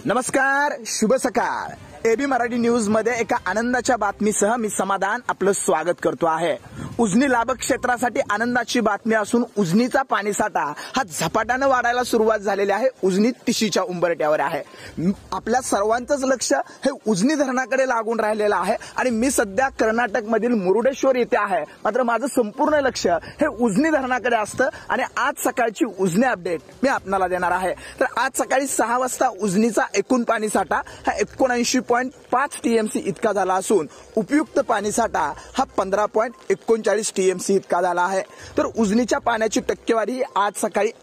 नमस्कार, शुभ सकाळ। एबी मराठी न्यूज मध्ये एका आनंदाच्या बातमीसह मी समाधान आपलं स्वागत करतो आहे। उजनी लाभक क्षेत्रासाठी आनंदाची बातमी असून उजनीचा पाणीसाठा हा झपाट्याने वाढायला सुरुवात झालेली आहे। उजनी तिशीच्या उंबरठ्यावर आहे। आपल्या सर्वांचंच लक्ष हे उजनी धरणाकडे लागून राहिलेलं आहे आणि मी सध्या कर्नाटक मधील मुरुडेश्वर येथे आहे। मात्र माझं संपूर्ण लक्ष हे उजनी धरणाकडे असतं आणि आज सकाळची उजनी अपडेट मी आपल्याला देणार आहे। तर आज सकाळी 6 वाजता उजनीचा एकूण पाणीसाठा हा 79.5 टीएमसी इतका झाला असून उपयुक्त पाणीसाठा हा 15.39 टीएमसी इतका झाला आहे। तर उजनीच्या पाण्याची टक्केवारी आज सकाळी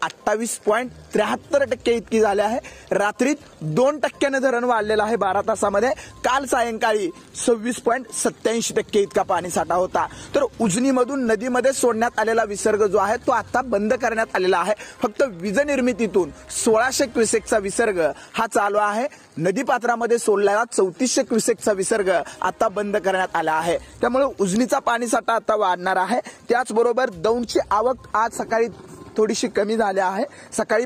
28.73% इतकी झाली आहे। रात्रीत 2% धरण वाढलेलं आहे 12 तासामध्ये। काल सायंकाळी 26.87% इतका पाणीसाठा होता। तर उजनीमधून नदीमध्ये सोडण्यात आलेला विसर्ग जो आहे तो आता बंद करण्यात आलेला आहे। फक्त वीज निर्मितीतून 1600 क्युसेकचा विसर्ग हा चालू आहे। नदीपात्रामध्ये सोडलेला 3400 क्युसेकचा विसर्ग आता बंद करण्यात आला आहे। त्यामुळे उजनीचा पाणीसाठा आता वाढणार आहे। त्याचबरोबर दौंडची आवक आज सकाळी थोडीशी कमी झाली आहे। सकाळी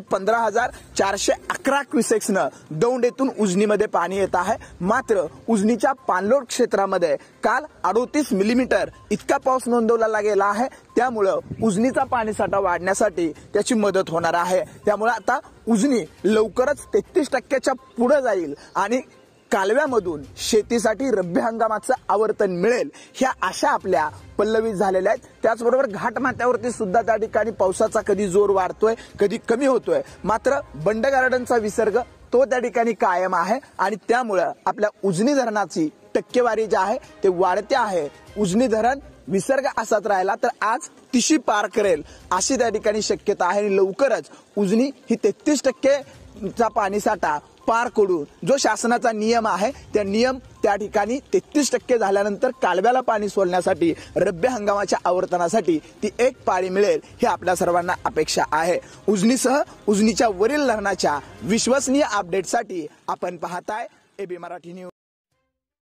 15,411 क्युसेक्सनं दौंड येथून उजनीमध्ये पाणी येत आहे। मात्र उजनीच्या पाणलोट क्षेत्रामध्ये काल 38 मिलीमीटर इतका पाऊस नोंदवला गेला आहे। त्यामुळे उजनीचा पाणीसाठा वाढण्यासाठी त्याची मदत होणार आहे। त्यामुळे आता उजनी लवकरच 33%च्या पुढे जाईल आणि कालव्यामधून शेतीसाठी रब्बी हंगामाचं आवर्तन मिळेल ह्या आशा आपल्या पल्लवित झालेल्या आहेत। त्याचबरोबर घाटमाथ्यावरती सुद्धा त्या ठिकाणी पावसाचा कधी जोर वाढतोय कधी कमी होतोय। मात्र बंड गार्डनचा विसर्ग तो त्या ठिकाणी कायम आहे आणि त्यामुळे आपल्या उजनी धरणाची टक्केवारी जी आहे ते वाढते आहे। उजनी धरण विसर्ग असाच राहिला तर आज तिशी पार करेल अशी त्या ठिकाणी शक्यता आहे आणि लवकरच उजनी ही 33%चा पाणीसाठा पार करून जो शासनाचा नियम आहे त्या नियम त्या ठिकाणी 33% झाल्यानंतर कालव्याला पाणी सोडण्यासाठी रब्बी हंगामाच्या आवर्तनासाठी ती एक पाळी मिळेल ही आपल्या सर्वांना अपेक्षा आहे। उजनीसह उजनीच्या वरील धरणाच्या विश्वसनीय अपडेटसाठी आपण पाहताय एबी मराठी न्यूज।